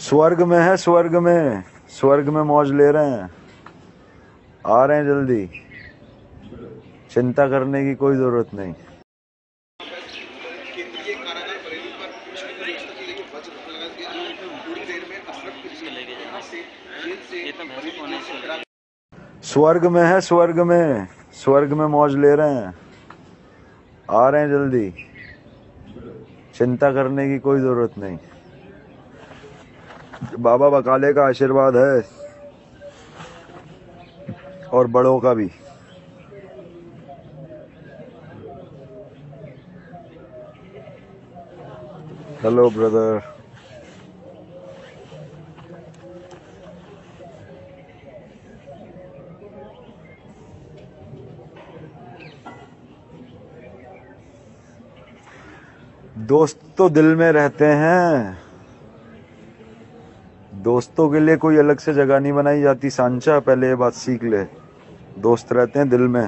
स्वर्ग में है, स्वर्ग में, स्वर्ग में मौज ले रहे हैं। आ रहे हैं जल्दी, चिंता करने की कोई जरूरत नहीं। केंद्रीय कारागार बरेली पर पुलिस ने व्यवस्था की, लेकिन वज्र लगा दिया। थोड़ी देर में कसरत पुलिस लेके जाना से जेल से बरेली जेल से फरार। स्वर्ग में है, स्वर्ग में, स्वर्ग में मौज ले रहे हैं। आ रहे हैं जल्दी, चिंता करने की कोई जरूरत नहीं। बाबा बकाले का आशीर्वाद है और बड़ों का भी। Hello brother. दोस्त तो दिल में रहते हैं, दोस्तों के लिए कोई अलग से जगह नहीं बनाई जाती। सांचा, पहले ये बात सीख ले। दोस्त रहते हैं दिल में।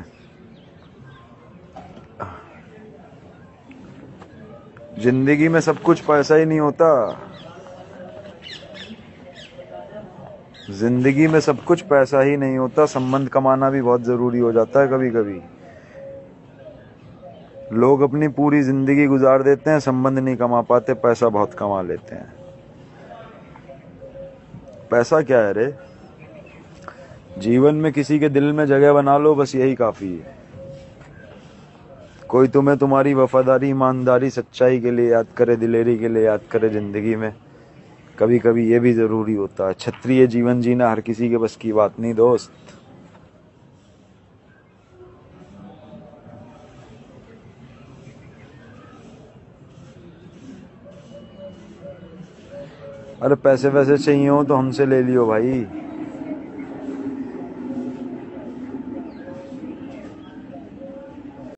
जिंदगी में सब कुछ पैसा ही नहीं होता। जिंदगी में सब कुछ पैसा ही नहीं होता। संबंध कमाना भी बहुत जरूरी हो जाता है कभी कभी। लोग अपनी पूरी जिंदगी गुजार देते हैं, संबंध नहीं कमा पाते, पैसा बहुत कमा लेते हैं। पैसा क्या है रे? जीवन में किसी के दिल में जगह बना लो, बस यही काफी है। कोई तुम्हें तुम्हारी वफादारी, ईमानदारी, सच्चाई के लिए याद करे, दिलेरी के लिए याद करे। जिंदगी में कभी कभी ये भी जरूरी होता है। क्षत्रिय जीवन जीना हर किसी के बस की बात नहीं दोस्त। अरे पैसे वैसे चाहिए हो तो हमसे ले लियो भाई।